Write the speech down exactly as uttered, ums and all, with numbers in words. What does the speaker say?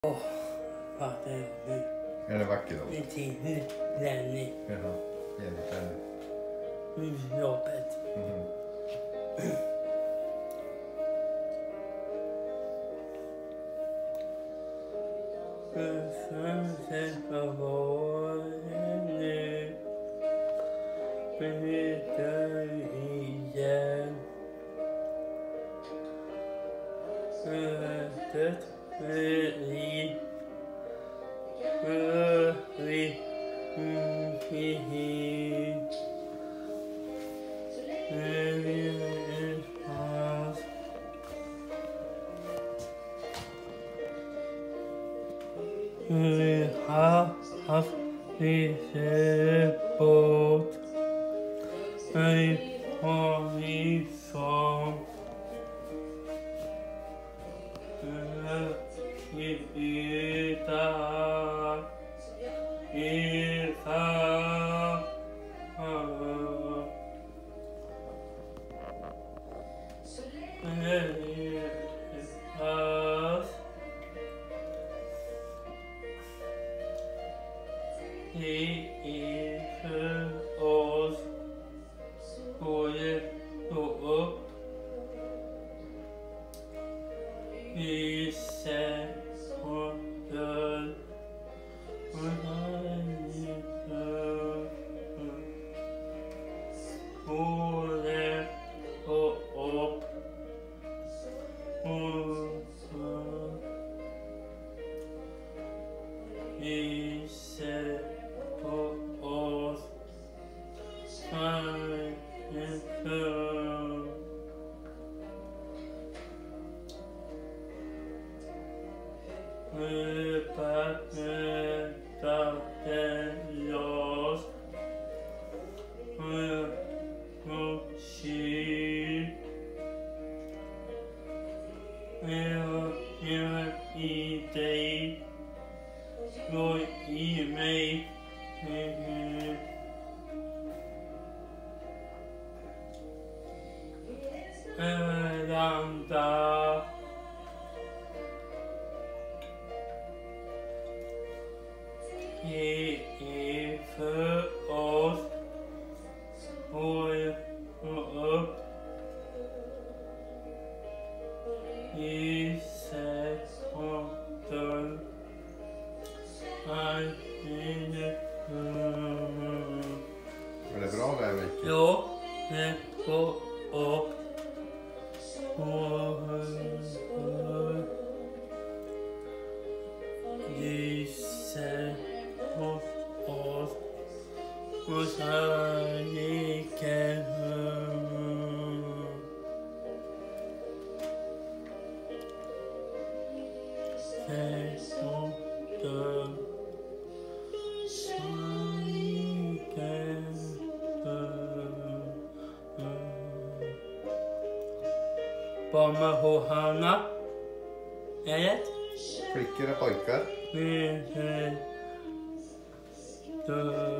Åh, vad det är nu. Är det vacker då? En till Lenny. Jaha, jävligt Lenny. Mm, jobbet. Mhm. Sätta våren nu. Bryter igen. Mötet blir rörigt. Mm, hihi. Vi har haft lite båt. Vi har vi som Ida Ida Det är för oss både stå upp. Vi ser och dör. Både stå upp. Vi ser på oss. Öppet mötade oss. Och kyl. Jag är i dig. Jag i mig. Landa. Det är för oss. Håll upp. Gissa och dörr. Är det bra väg? Ja, det går upp. Gissa och oss. Och kärleken. Sätt och dörr. Barn med hårhörna. Är det? Flickor och pojkar. Mm, mm.